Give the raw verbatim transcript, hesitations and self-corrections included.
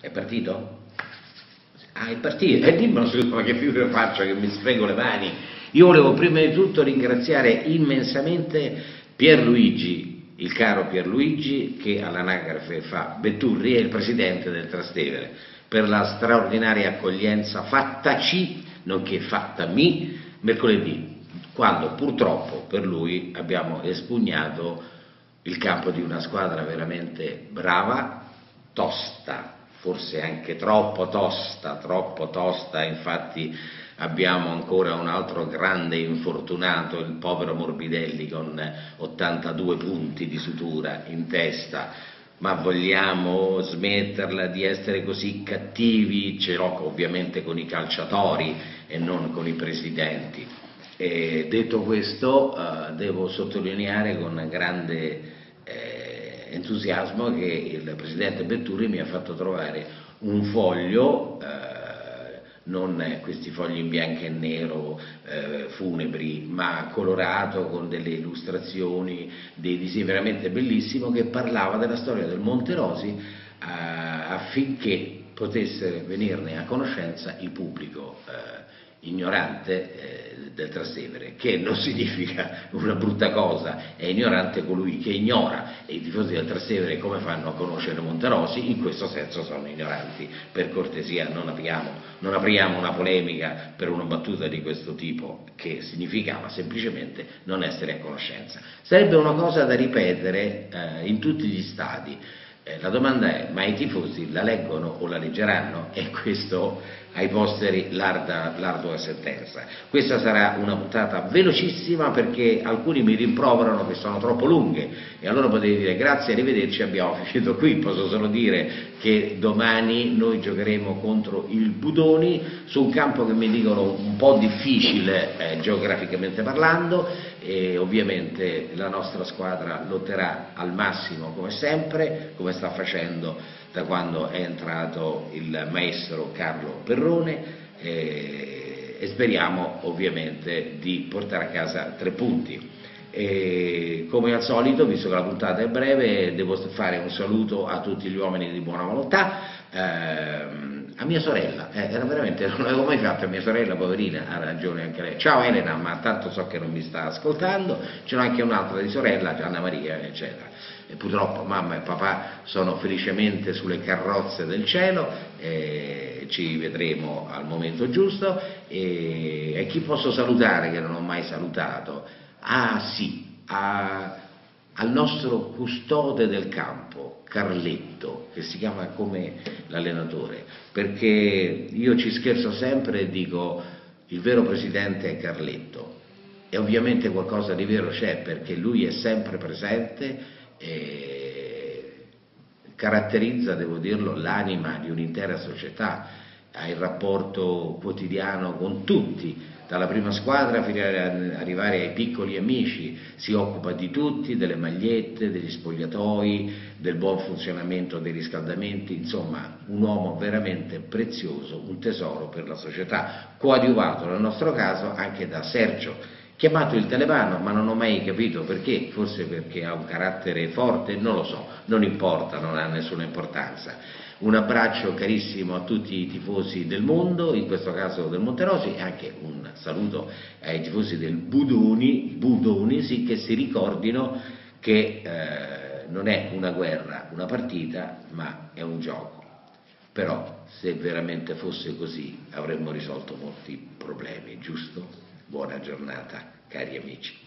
È partito? Ah, è partito, e eh, dimmelo scusa, ma che figura faccio che mi sfrego le mani. Io volevo prima di tutto ringraziare immensamente Pierluigi, il caro Pierluigi, che all'anagrafe fa Betturri, è il presidente del Trastevere, per la straordinaria accoglienza fattaci, nonché fattami, mercoledì, quando purtroppo per lui abbiamo espugnato il campo di una squadra veramente brava, tosta, forse anche troppo tosta, troppo tosta, infatti abbiamo ancora un altro grande infortunato, il povero Morbidelli con ottantadue punti di sutura in testa, ma vogliamo smetterla di essere così cattivi? Ce l'ho ovviamente con i calciatori e non con i presidenti. E detto questo, eh, devo sottolineare con grande eh, entusiasmo che il presidente Betturri mi ha fatto trovare un foglio, eh, non questi fogli in bianco e nero eh, funebri, ma colorato con delle illustrazioni, dei disegni veramente bellissimo, che parlava della storia del Monte Rosi eh, affinché potesse venirne a conoscenza il pubblico eh, ignorante eh, del Trastevere, che non significa una brutta cosa, è ignorante colui che ignora, e i tifosi del Trastevere come fanno a conoscere Monterosi? In questo senso sono ignoranti. Per cortesia non apriamo, non apriamo una polemica per una battuta di questo tipo, che significava semplicemente non essere a conoscenza. Sarebbe una cosa da ripetere eh, in tutti gli stadi. Eh, la domanda è: ma i tifosi la leggono o la leggeranno? E questo ai posteri l'ardua, l'ardua sentenza. Questa sarà una puntata velocissima perché alcuni mi rimproverano che sono troppo lunghe, e allora potete dire grazie, arrivederci, abbiamo finito qui. Posso solo dire che domani noi giocheremo contro il Budoni su un campo che mi dicono un po' difficile eh, geograficamente parlando, e ovviamente la nostra squadra lotterà al massimo come sempre, come sta facendo da quando è entrato il maestro Carlo Perrone, eh, e speriamo ovviamente di portare a casa tre punti. E come al solito, visto che la puntata è breve, devo fare un saluto a tutti gli uomini di buona volontà, ehm, a mia sorella, eh, era veramente, non l'avevo mai fatto a mia sorella, poverina, ha ragione anche lei. Ciao Elena, ma tanto so che non mi sta ascoltando. C'è anche un'altra di sorella, Gianna Maria, eccetera. E purtroppo mamma e papà sono felicemente sulle carrozze del cielo, e ci vedremo al momento giusto. E, e chi posso salutare che non ho mai salutato? Ah sì, a, al nostro custode del campo, Carletto, che si chiama come l'allenatore, perché io ci scherzo sempre e dico il vero presidente è Carletto, e ovviamente qualcosa di vero c'è, perché lui è sempre presente e caratterizza, devo dirlo, l'anima di un'intera società, ha il rapporto quotidiano con tutti, dalla prima squadra fino ad arrivare ai piccoli amici, si occupa di tutti, delle magliette, degli spogliatoi, del buon funzionamento dei riscaldamenti, insomma un uomo veramente prezioso, un tesoro per la società, coadiuvato nel nostro caso anche da Sergio, chiamato il Televano, ma non ho mai capito perché, forse perché ha un carattere forte, non lo so, non importa, non ha nessuna importanza. Un abbraccio carissimo a tutti i tifosi del mondo, in questo caso del Monterosi, e anche un saluto ai tifosi del Budoni, Budoni sì, che si ricordino che eh, non è una guerra, una partita, ma è un gioco. Però se veramente fosse così avremmo risolto molti problemi, giusto? Buona giornata, cari amici.